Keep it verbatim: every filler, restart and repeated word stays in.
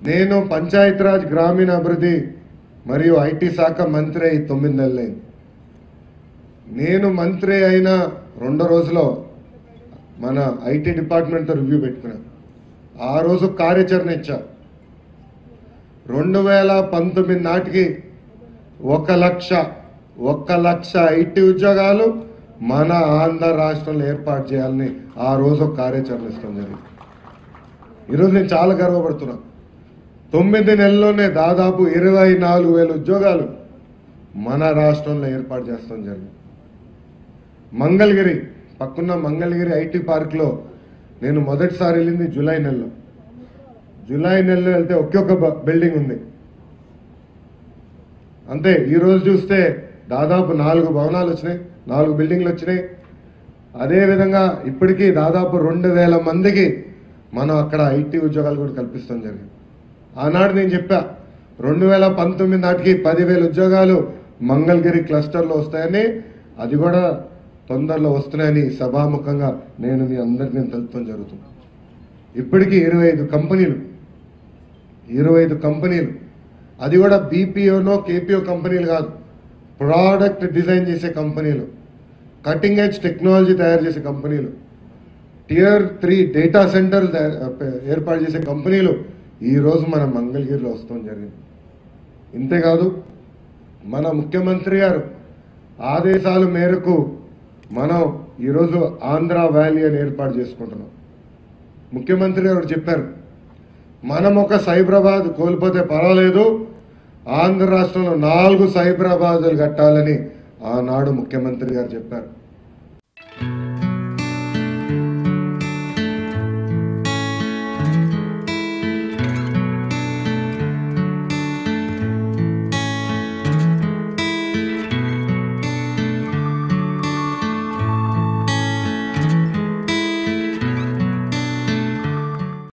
నేను పంచాయతీరాజ్ గ్రామీణాభివృద్ధి మరియు ఐటీ శాఖ మంత్రి అయి తొమ్మిది నెలలైంది. నేను మంత్రి అయిన రెండో రోజులో మన ఐటీ డిపార్ట్మెంట్తో రివ్యూ పెట్టుకున్నాను. ఆ రోజు కార్యాచరణ ఇచ్చా. రెండు వేల పంతొమ్మిది నాటికి ఒక లక్ష ఒక్క లక్ష ఐటీ ఉద్యోగాలు మన ఆంధ్ర రాష్ట్రంలో ఏర్పాటు చేయాలని ఆ రోజు కార్యాచరణ ఇస్తాం జరిగింది. ఈరోజు నేను చాలా గర్వపడుతున్నా. తొమ్మిది నెలల్లోనే దాదాపు ఇరవై నాలుగు వేల ఉద్యోగాలు మన రాష్ట్రంలో ఏర్పాటు చేస్తాం జరిగింది. మంగళగిరి పక్కన్న మంగళగిరి ఐటీ పార్క్లో నేను మొదటిసారి వెళ్ళింది జూలై నెలలో. జూలై నెలలో వెళ్తే ఒకే ఒక బిల్డింగ్ ఉంది అంతే. ఈరోజు చూస్తే దాదాపు నాలుగు భవనాలు వచ్చినాయి, నాలుగు బిల్డింగ్లు వచ్చినాయి. అదేవిధంగా ఇప్పటికీ దాదాపు రెండు వేల మందికి మనం అక్కడ ఐటీ ఉద్యోగాలు కూడా కల్పిస్తాం జరిగింది. ఆనాడు నేను చెప్పా రెండు వేల పంతొమ్మిది నాటికి పదివేల ఉద్యోగాలు మంగళగిరి క్లస్టర్లో వస్తాయని, అది కూడా తొందరలో వస్తున్నాయని సభాముఖంగా నేను మీ అందరికీ నేను తెలుపడం జరుగుతుంది. ఇప్పటికీ ఇరవై ఐదు కంపెనీలు ఇరవై ఐదు కంపెనీలు అది కూడా బీపీఓనో కేపీఓ కంపెనీలు కాదు, ప్రోడక్ట్ డిజైన్ చేసే కంపెనీలు, కటింగ్ ఎడ్జ్ టెక్నాలజీ తయారు చేసే కంపెనీలు, టియర్ త్రీ డేటా సెంటర్ ఏర్పాటు చేసే కంపెనీలు ఈరోజు మన మంగళగిరిలో వస్తాం జరిగింది. ఇంతేకాదు మన ముఖ్యమంత్రి గారు ఆదేశాల మేరకు మనం ఈరోజు ఆంధ్ర వ్యాలీ అని ఏర్పాటు చేసుకుంటున్నాం. ముఖ్యమంత్రి గారు చెప్పారు, మనం ఒక సైబరాబాద్ కోల్పోతే పర్వాలేదు, ఆంధ్ర రాష్ట్రంలో నాలుగు సైబరాబాదులు కట్టాలని ఆనాడు ముఖ్యమంత్రి గారు చెప్పారు.